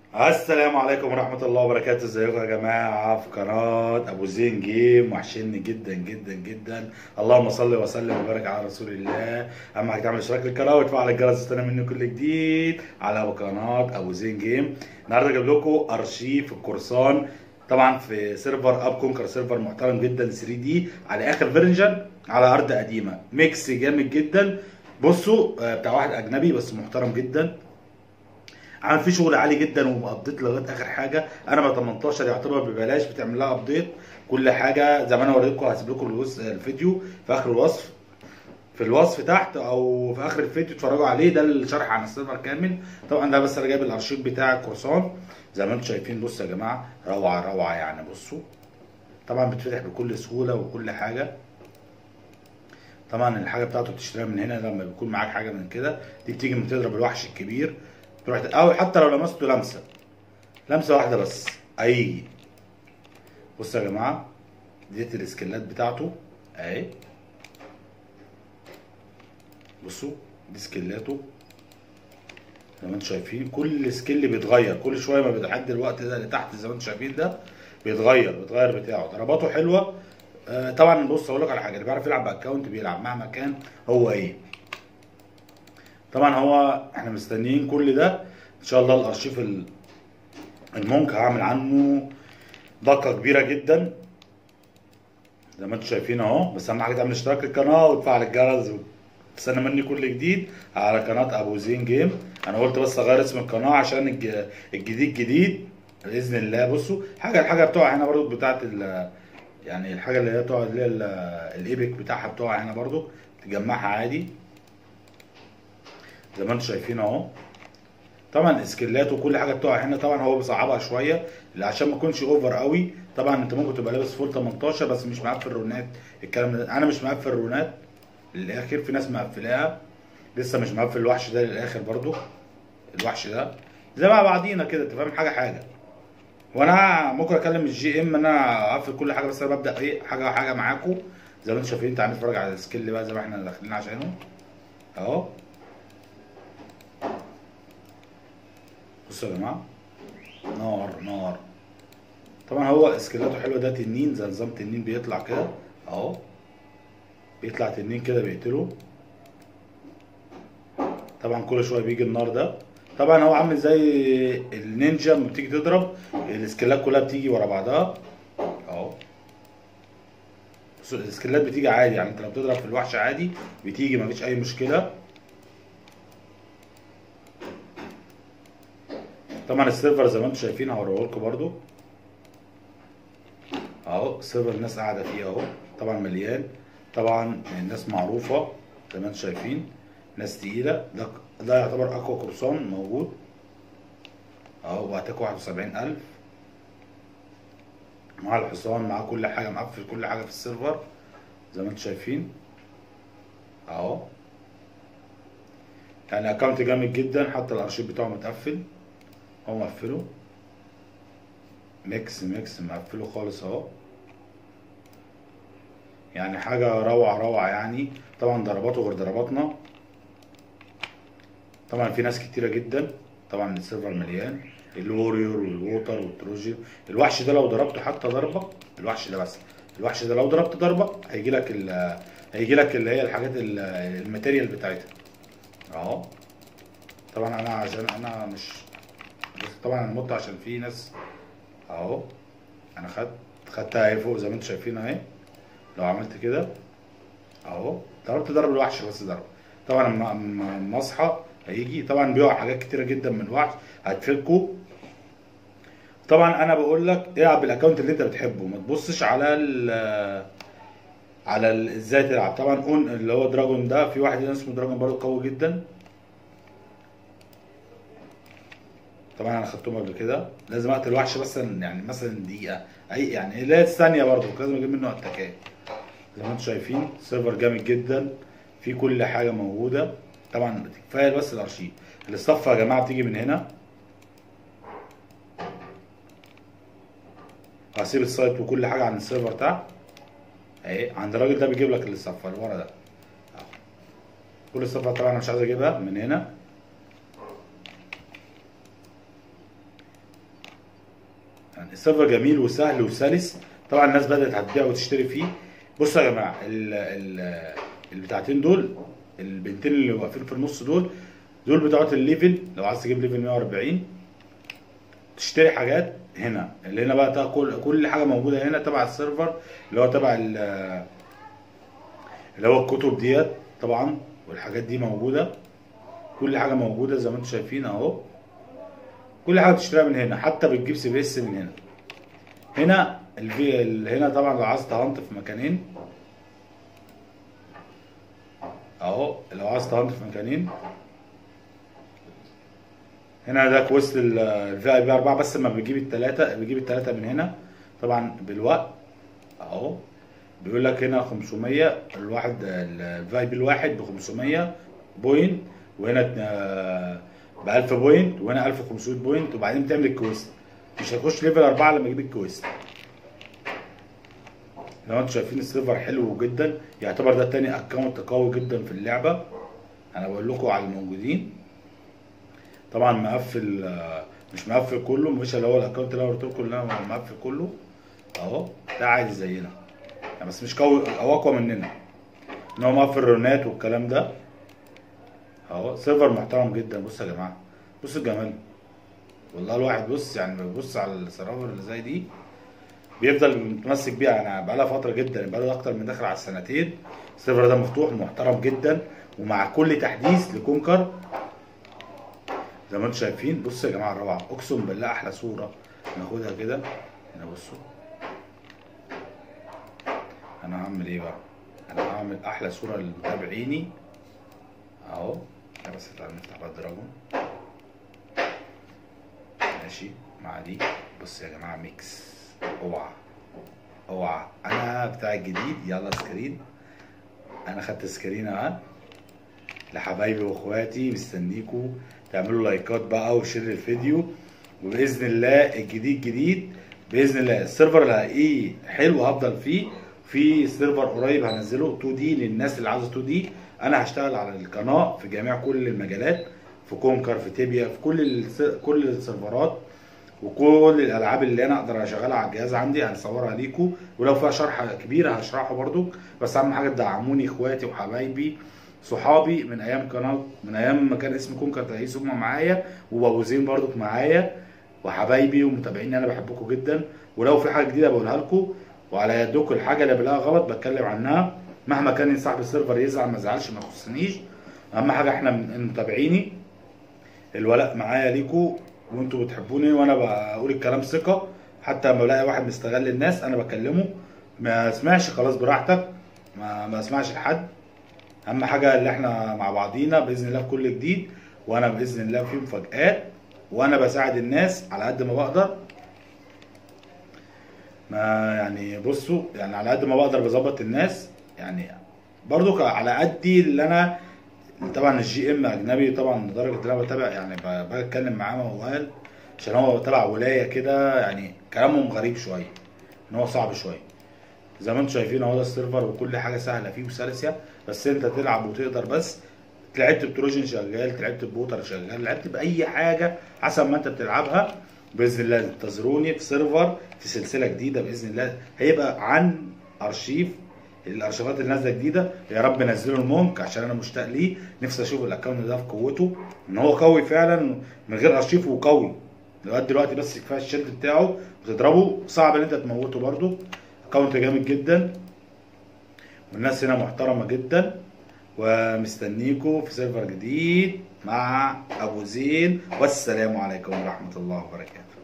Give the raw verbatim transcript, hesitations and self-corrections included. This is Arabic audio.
السلام عليكم ورحمة الله وبركاته. ازيكم يا جماعة في قناة ابو زين جيم؟ وحشني جدا جدا جدا. اللهم صل وسلم وبارك على رسول الله. اهم حاجة تعمل اشتراك للقناة وتفعل الجرس تستنى مني كل جديد على قناة ابو زين جيم. النهارده جايب لكم ارشيف القرصان، طبعا في سيرفر اب كونكر، سيرفر محترم جدا ثري دي على اخر فيرجن على ارض قديمة، ميكس جامد جدا. بصوا آه، بتاع واحد اجنبي بس محترم جدا، عامل فيه شغل عالي جدا ومقضيت لغايه اخر حاجه. انا ب تمنتاشر يعتبر ببلاش، بتعمل لها ابديت كل حاجه زي ما انا وريتكم. هسيب لكم الوص- الفيديو في اخر الوصف، في الوصف تحت او في اخر الفيديو اتفرجوا عليه، ده الشرح عن السيرفر كامل. طبعا ده بس انا جايب الارشيف بتاع القرصان زي ما انتم شايفين. بصوا يا جماعه، روعه روعه يعني. بصوا طبعا بتفتح بكل سهوله وكل حاجه. طبعا الحاجه بتاعته بتشتريها من هنا. لما بيكون معاك حاجه من كده، دي بتيجي من تضرب الوحش الكبير، تروح او حتى لو لمسته لمسه لمسه واحده بس هيجي. بصوا يا جماعه، ديت السكيلات بتاعته اهي. بصوا دي سكيلاته زي ما انتم شايفين. كل سكيل بيتغير كل شويه، ما بتعدي الوقت ده اللي تحت زي ما انتم شايفين ده بيتغير بيتغير بتاعه. ضرباته حلوه. آه طبعا بص اقول لك على حاجه، اللي بيعرف يلعب باكونت بيلعب مهما كان هو ايه. طبعا هو احنا مستنيين كل ده ان شاء الله. الارشيف ال- المونك هعمل عنه دقه كبيره جدا زي ما انتم شايفين اهو. بس اهم حاجه تعمل اشتراك للقناه وتفعل الجرس وتستنى مني كل جديد على قناه ابو زين جيم. انا قلت بس اغير اسم القناه عشان الج- الجديد جديد باذن الله. بصوا حاجه الحاجه بتوع هنا برضو بتاعت ال يعني الحاجه اللي هي بتوع اللي هي ال- الايبك بتاعها بتوع هنا برضو تجمعها عادي زي ما انتم شايفين اهو. طبعا اسكيلات وكل حاجه بتوع هنا. طبعا هو بيصعبها شويه عشان ما يكونش اوفر قوي. طبعا انت ممكن تبقى لابس فول تمنتاشر بس مش مقفل رونات. الكلام ده انا مش مقفل رونات للاخر، في ناس مقفلاها. لسه مش مقفل الوحش ده للاخر برضو. الوحش ده زي مع بعضينا كده، انت فاهم حاجه حاجه. وانا ممكن اكلم الجي ام انا اقفل كل حاجه، بس انا ببدا ايه حاجه حاجه معاكم زي ما انتم شايفين. تعالوا نتفرج على السكيل بقى زي ما احنا داخلين عشانه اهو. بصوا يا جماعه، نار نار. طبعا هو سكيلاته حلوه. ده تنين زي نظام تنين بيطلع كده اهو، بيطلع تنين كده بيقتله. طبعا كل شويه بيجي النار ده. طبعا هو عامل زي النينجا لما بتيجي تضرب السكيلات كلها بتيجي ورا بعضها اهو. بص السكيلات بتيجي عادي، يعني انت لو بتضرب في الوحش عادي بتيجي مفيش اي مشكله. طبعا السيرفر زي ما انتم شايفين هوريه لكم برده اهو. السيرفر الناس قاعده فيه اهو، طبعا مليان. طبعا الناس معروفه زي ما انتم شايفين، ناس تقيله. ده ده يعتبر اقوى قرصان موجود اهو. وهتاك واحد وسبعين الف مع الحصان مع كل حاجه، مقفل كل حاجه في السيرفر زي ما انتم شايفين اهو. يعني اكونت جامد جدا، حتى الارشيف بتاعه متقفل. هو مقفله ميكس ميكس مقفله خالص اهو. يعني حاجه روعه روعه يعني. طبعا ضرباته غير ضرباتنا. طبعا في ناس كتيره جدا. طبعا السيرفر مليان. الوريور والووتر والتروجي. الوحش ده لو ضربته حتى ضربه، الوحش ده بس الوحش ده لو ضربت ضربه هيجي لك ال هيجي لك اللي هي الحاجات ال- الماتيريال بتاعتها اهو. طبعا انا عشان انا مش بس طبعا انا مت عشان في ناس اهو. انا خدت خدتها اهي فوق زي ما انتم شايفين اهي. لو عملت كده اهو ضربت ضرب الوحش بس ضرب. طبعا لما لما اصحى هيجي طبعا بيقع حاجات كتيره جدا من الوحش هتفكوا. طبعا انا بقول لك العب بالاكونت اللي انت بتحبه، ما تبصش على ال على ال- ازاي تلعب. طبعا اون اللي هو دراجون ده، في واحد هنا اسمه دراجون برضه قوي جدا. طبعا انا خدتهم قبل كده. لازم اقتل الوحش بس يعني مثلا دقيقه اي يعني لا ثانيه برضه، لازم اجيب منه اتاكات. زي ما انتم شايفين سيرفر جامد جدا، في كل حاجه موجوده. طبعا كفايه بس الارشيف. الصفه يا جماعه بتيجي من هنا. هسيب السايت وكل حاجه عن السيرفر تحت اهي. عند الراجل ده بيجيب لك الصفه اللي ورا ده اهو. كل الصفات طبعا انا مش عايز اجيبها من هنا. يعني السيرفر جميل وسهل وسلس. طبعا الناس بدات هتبيع وتشتري فيه. بصوا يا جماعه ال ال البتاعتين دول، البنتين اللي واقفين في النص دول، دول بتوعت الليفل. لو عايز تجيب ليفل مية واربعين تشتري حاجات هنا. اللي هنا بقى كل كل حاجه موجوده هنا تبع السيرفر، اللي هو تبع اللي هو الكتب ديت طبعا، والحاجات دي موجوده. كل حاجه موجوده زي ما انتم شايفين اهو. كل حاجه بتشتريها من هنا، حتى بتجيب سي بي اس من هنا. هنا الفي هنا طبعا لو عايز تهنط في مكانين اهو، لو عايز تهنط في مكانين هنا ده كويست الفي اي بي اربعة، بس لما بيجيب الثلاثه بيجيب الثلاثه من هنا طبعا بالوقت اهو. بيقول لك هنا خمسمية الواحد، الفي اي بي الواحد ب خمسمية بوينت، وهنا ب ألف بوينت، وهنا ألف وخمسمية بوينت، وبعدين بتعمل الكويست. مش هتخش ليفل أربعة لما يجيب الكويست. لو انتوا شايفين السيرفر حلو جدا، يعتبر ده تاني اكونت قوي جدا في اللعبه. انا بقول لكم على الموجودين. طبعا مقفل، مش مقفل كله، مش اللي هو الاكونت اللي انا قلت لكم اللي انا مقفل كله اهو. ده عادي زينا يعني، بس مش قوي او اقوى مننا، ان هو مقفل رونات والكلام ده اهو. سيرفر محترم جدا. بصوا يا جماعه، بصوا الجمال والله. الواحد بص يعني بيبص على السيرفر اللي زي دي بيفضل متمسك بيها. انا بقالها فتره جدا، بقالها اكتر من داخل على السنتين. السيرفر ده مفتوح ومحترم جدا، ومع كل تحديث لكونكر زي ما انتم شايفين. بصوا يا جماعه الروعه، اقسم بالله احلى صوره. ناخدها كده هنا. بصوا انا هعمل ايه بقى، انا هعمل احلى صوره لمتابعيني اهو. بس تعالى نفتح بقى الدراجون ماشي مع دي. بص يا جماعه ميكس، اوعى اوعى. انا بتاع الجديد. يلا سكرين، انا خدت سكرين اهو لحبايبي واخواتي. مستنيكوا تعملوا لايكات بقى وشير الفيديو. وباذن الله الجديد جديد باذن الله. السيرفر اللي هلاقيه حلو هفضل فيه. في سيرفر قريب هنزله اتنين دي للناس اللي عاوزه اتنين دي. انا هشتغل على القناه في جميع كل المجالات، في كونكر، في تيبيا، في كل كل السيرفرات، وكل الالعاب اللي انا اقدر اشغلها على الجهاز عندي هنصورها ليكم. ولو فيها شرح كبير هشرحه برضو. بس اهم حاجه تدعموني اخواتي وحبايبي صحابي من ايام قناه، من ايام ما كان اسمه كونكر تهيس، هم معايا، وابو زين برضو معايا، وحبايبي ومتابعيني. انا بحبكم جدا. ولو في حاجه جديده بقولها لكم، وعلى يدكم الحاجه اللي بلاقيها غلط بتكلم عنها. مهما كان صاحب السيرفر يزعل ما يزعلش ما يخصنيش. اهم حاجه احنا متابعيني، الولاء معايا ليكم، وانتوا بتحبوني وانا بقول الكلام ثقه. حتى لما بلاقي واحد مستغل الناس انا بكلمه. ما اسمعش خلاص براحتك، ما ما اسمعش لحد. اهم حاجه اللي احنا مع بعضينا باذن الله في كل جديد. وانا باذن الله في مفاجآت، وانا بساعد الناس على قد ما بقدر. ما يعني بصوا يعني على قد ما بقدر بظبط الناس يعني، برضو على قدي اللي انا. طبعا الجي ام اجنبي طبعا لدرجه ان انا بتابع يعني بتكلم معاه موال، عشان هو تبع ولايه كده يعني. كلامهم غريب شويه، ان هو صعب شويه. زي ما انتم شايفين اهو ده السيرفر، وكل حاجه سهله فيه وسلسه. بس انت تلعب وتقدر. بس لعبت بتروجن شغال، لعبت بوتر شغال، لعبت باي حاجه حسب ما انت بتلعبها. باذن الله انتظروني في سيرفر في سلسله جديده باذن الله، هيبقى عن ارشيف الارشيفات اللي نازله جديده. يا رب نزلوا المونك عشان انا مشتاق ليه. نفسي اشوف الاكونت ده في قوته، ان هو قوي فعلا من غير ارشيف، وقوي لغايه دلوقتي. بس كفايه الشد بتاعه وتضربه صعب ان انت تموته برده. اكونت جامد جدا، والناس هنا محترمه جدا. ومستنيكم في سيرفر جديد مع ابو زين، والسلام عليكم ورحمه الله وبركاته.